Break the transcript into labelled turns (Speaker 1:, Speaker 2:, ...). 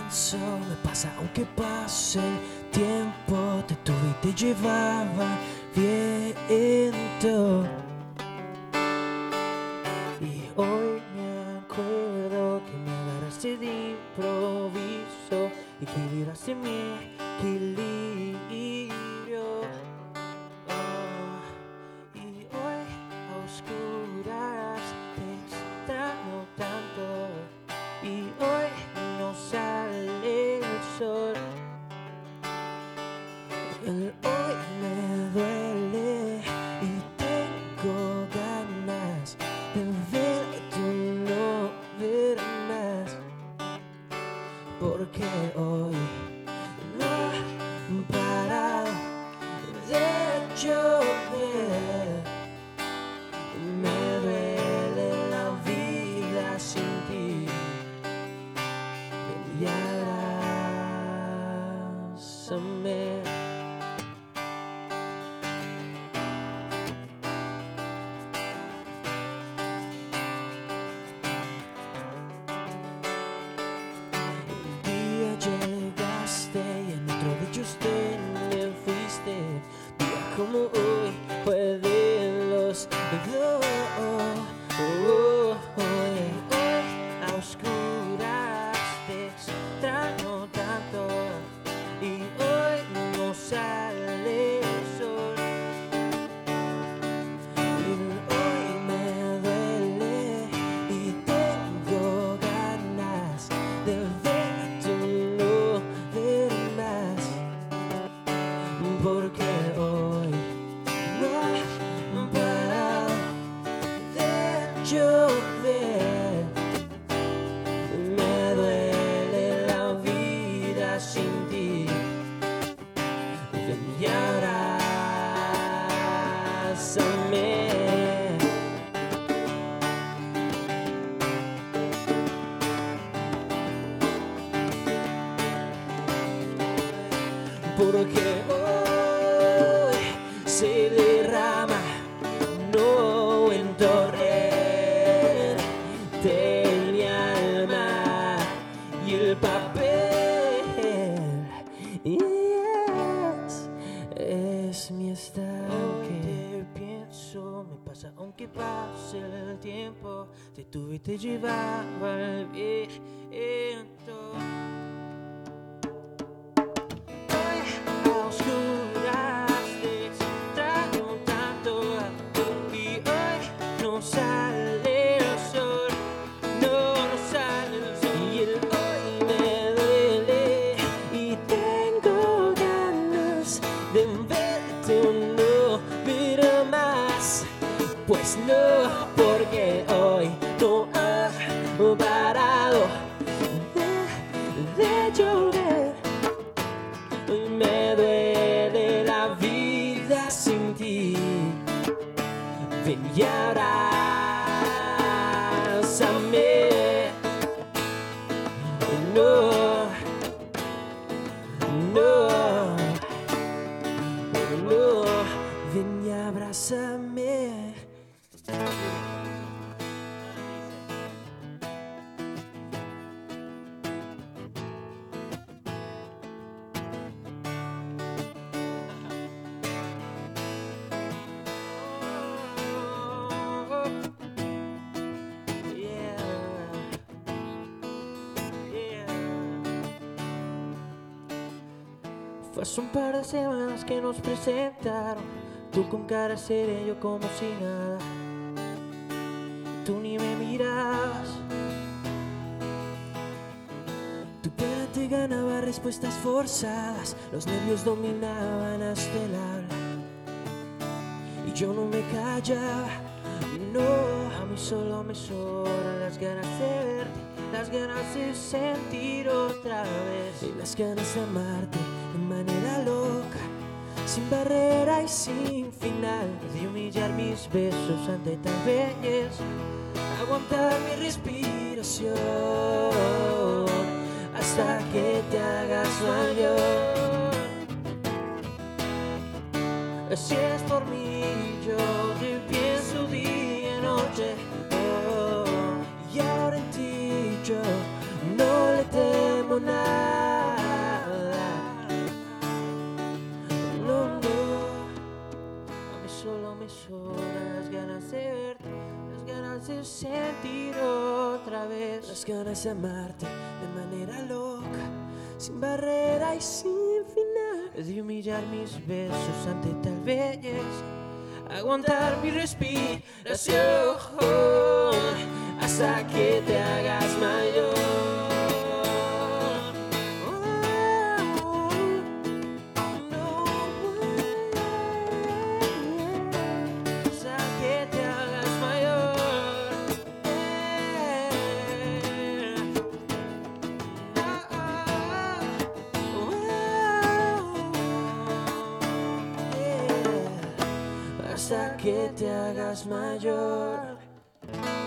Speaker 1: pienso me pasa aunque pase el tiempo. Te tuve y te llevaba viento. Y hoy me acuerdo que me agarraste de improviso y que vibraste mi equilibrio. Y hoy a oscuras te extraño tanto. Y hoy no sale el sol. El hoy me duele y tengo ganas de verte no ver más. Porque hoy no para de llover. Me duele la vida sin ti. Ven y abrázame. Un día llegaste y en otro de ellos te me fuiste. Día como hoy fue de los dos. Hoy a oscuras te extraño tanto. Y hoy no sale el sol. Y hoy me duele y tengo ganas de verte no ver más. Porque hoy no para de llover. Me duele la vida sin ti. Ven y abrázame. Porque hoy se derrama no en torrente mi alma y el papel es mi estanque. Te pienso, me pasa aunque pase el tiempo. Te tuve y te llevaba el viento. A oscuras te extraño tanto. Y hoy no sale el sol. No sale el sol. Y el hoy me duele y tengo ganas de verte no ver más. Pues no, porque hoy no ha parado de llover. Me duele la vida sin ti. Ven y abrázame. No, no, no. Ven y abrázame. Fue hace un par de semanas que nos presentaron. Tú con cara seria, yo como si nada. Tú ni me mirabas. Tu pena te ganaba respuestas forzadas. Los nervios dominaban hasta el habla. Y yo no me callaba. No, a mí solo me sobran las ganas de verte, las ganas de sentir otra vez y las ganas de amarte de manera loca, sin barrera y sin final, de humillar mis besos ante tal belleza, aguantar mi respiración hasta que te hagas mayor. Si es por mí, yo te pienso día y noche. Y ahora en ti yo no le temo. como nada. No, no, a mí solo me sobran las ganas de verte, las ganas de sentir otra vez, las ganas de amarte de manera loca, sin barrera y sin final, de humillar mis besos ante tal belleza, aguantar mi respiración hasta que te hagas mayor. Hasta que te hagas mayor. Hasta que te hagas mayor.